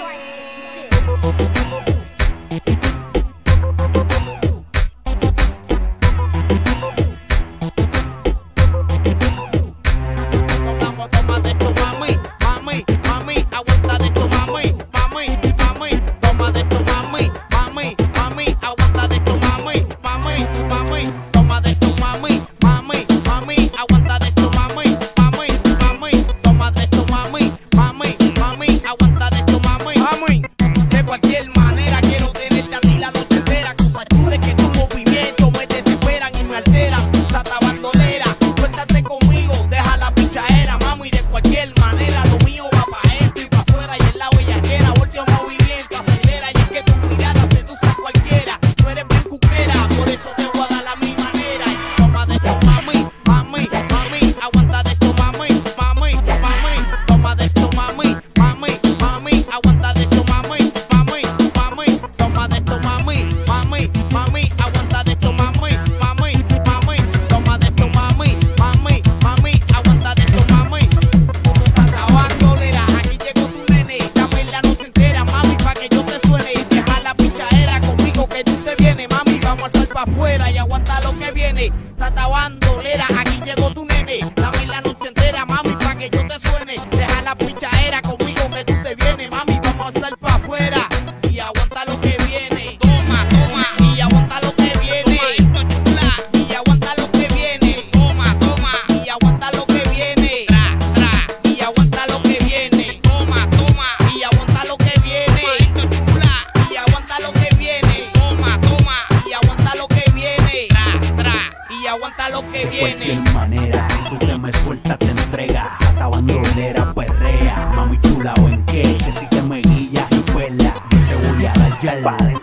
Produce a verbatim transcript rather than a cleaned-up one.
Afuera y aguanta lo que viene. Santa bandolera, aquí llegó tu nene. Dame la noche entera, mami, pa' que yo te suene. Deja la pichadera conmigo que tú te vienes, mami. Vamos a hacer pa' afuera y aguanta lo que viene. Toma, toma, y aguanta lo que viene. Toma, y aguanta lo que viene. Toma, toma, y aguanta lo que viene. Tra, tra, y aguanta lo que viene. Toma, toma, y aguanta lo que viene. Y aguanta lo que viene. Toma, toma, y aguanta lo que viene. Tra, tra, y aguanta lo que de viene. cualquier manera, si tú te me sueltas te entregas. Esta bandolera perrea, mami chula o en qué, que si te me guillas y vuela, yo te voy a dar ya la